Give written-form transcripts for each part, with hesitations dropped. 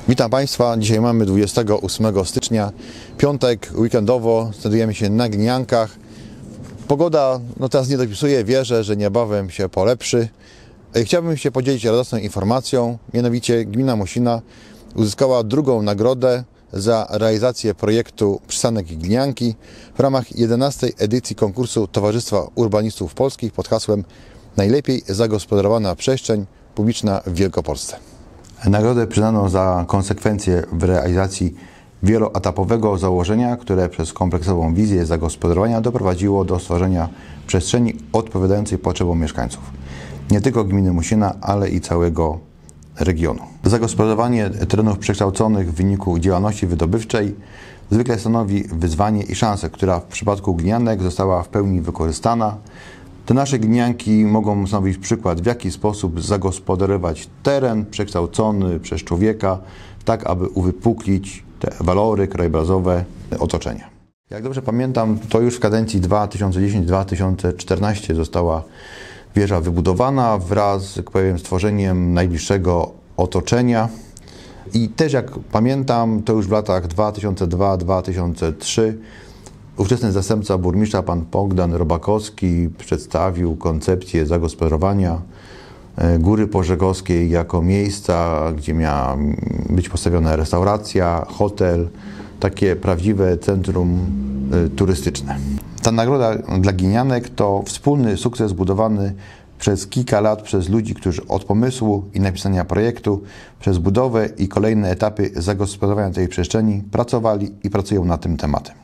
Witam Państwa. Dzisiaj mamy 28 stycznia, piątek, weekendowo. Znajdujemy się na Gliniankach. Pogoda teraz nie dopisuje, wierzę, że niebawem się polepszy. Chciałbym się podzielić radosną informacją, mianowicie gmina Mosina uzyskała drugą nagrodę za realizację projektu Przystanek Glinianki w ramach 11. edycji konkursu Towarzystwa Urbanistów Polskich pod hasłem Najlepiej zagospodarowana przestrzeń publiczna w Wielkopolsce. Nagrodę przyznano za konsekwencje w realizacji wieloetapowego założenia, które przez kompleksową wizję zagospodarowania doprowadziło do stworzenia przestrzeni odpowiadającej potrzebom mieszkańców. Nie tylko gminy Mosina, ale i całego regionu. Zagospodarowanie terenów przekształconych w wyniku działalności wydobywczej zwykle stanowi wyzwanie i szansę, która w przypadku glinianek została w pełni wykorzystana. Te nasze glinianki mogą stanowić przykład, w jaki sposób zagospodarować teren przekształcony przez człowieka, tak aby uwypuklić te walory krajobrazowe otoczenia. Jak dobrze pamiętam, to już w kadencji 2010-2014 została wieża wybudowana wraz, jak powiem, z tworzeniem najbliższego otoczenia. I też jak pamiętam, to już w latach 2002-2003 ówczesny zastępca burmistrza, pan Bogdan Robakowski, przedstawił koncepcję zagospodarowania Góry Pożegowskiej jako miejsca, gdzie miała być postawiona restauracja, hotel, takie prawdziwe centrum turystyczne. Ta nagroda dla glinianek to wspólny sukces zbudowany przez kilka lat przez ludzi, którzy od pomysłu i napisania projektu, przez budowę i kolejne etapy zagospodarowania tej przestrzeni pracowali i pracują nad tym tematem.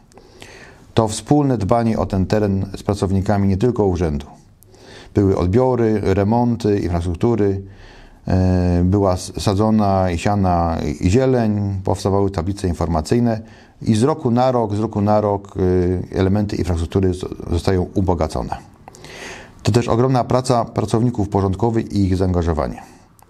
To wspólne dbanie o ten teren z pracownikami nie tylko urzędu. Były odbiory, remonty, infrastruktury, była sadzona i siana zieleń, powstawały tablice informacyjne i z roku na rok elementy infrastruktury zostają ubogacone. To też ogromna praca pracowników porządkowych i ich zaangażowanie.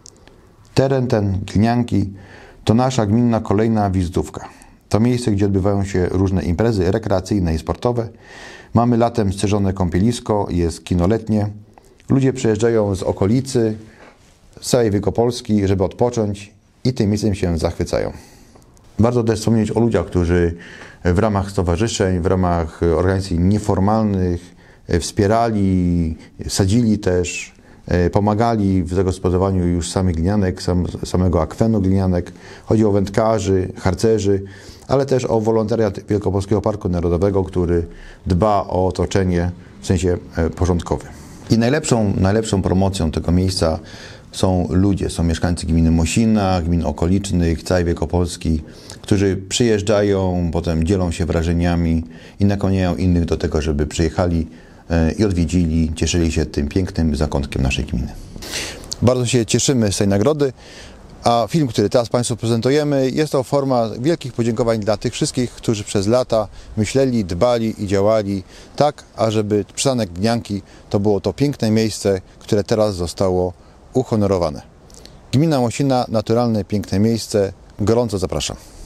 Teren ten, Glinianki, to nasza gminna kolejna wizytówka. To miejsce, gdzie odbywają się różne imprezy rekreacyjne i sportowe. Mamy latem strzeżone kąpielisko, jest kino letnie. Ludzie przyjeżdżają z okolicy, z całej Wielkopolski, żeby odpocząć i tym miejscem się zachwycają. Warto też wspomnieć o ludziach, którzy w ramach stowarzyszeń, w ramach organizacji nieformalnych wspierali, sadzili też, pomagali w zagospodarowaniu już samych glinianek, samego akwenu glinianek. Chodzi o wędkarzy, harcerzy, ale też o wolontariat Wielkopolskiego Parku Narodowego, który dba o otoczenie w sensie porządkowym. I najlepszą promocją tego miejsca są ludzie, są mieszkańcy gminy Mosina, gmin okolicznych, całej Wielkopolski, którzy przyjeżdżają, potem dzielą się wrażeniami i nakłaniają innych do tego, żeby przyjechali i odwiedzili, cieszyli się tym pięknym zakątkiem naszej gminy. Bardzo się cieszymy z tej nagrody, a film, który teraz Państwu prezentujemy, jest to forma wielkich podziękowań dla tych wszystkich, którzy przez lata myśleli, dbali i działali tak, ażeby Przystanek Glinianki to było to piękne miejsce, które teraz zostało uhonorowane. Gmina Mosina, naturalne, piękne miejsce. Gorąco zapraszam.